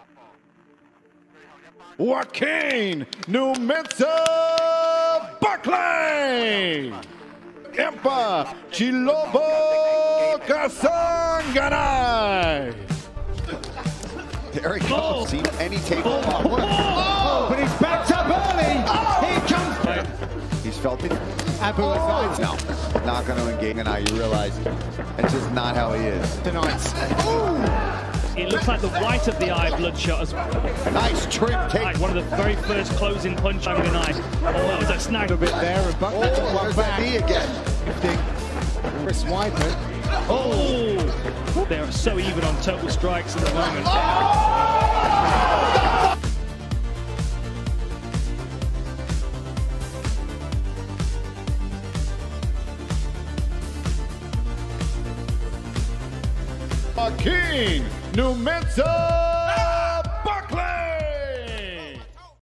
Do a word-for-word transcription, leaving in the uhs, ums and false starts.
Joaquin Buckley! Impa Chilobo Kasanganay! There he goes. Seen any tape. Oh. Oh. Oh. But he's backed up early. Oh. Here comes. He's felt it. Abu oh. No, not going to engage. And now you realize it's just not how he is. Tonight. It looks like the white of the eye bloodshot as well. Nice trim take. Like one of the very first closing punch of the night. Oh, that was a snag. A bit there, and Buckley oh, there's that knee again. Chris Whiteman. Oh, they're so even on total strikes at the moment. Joaquin Buckley!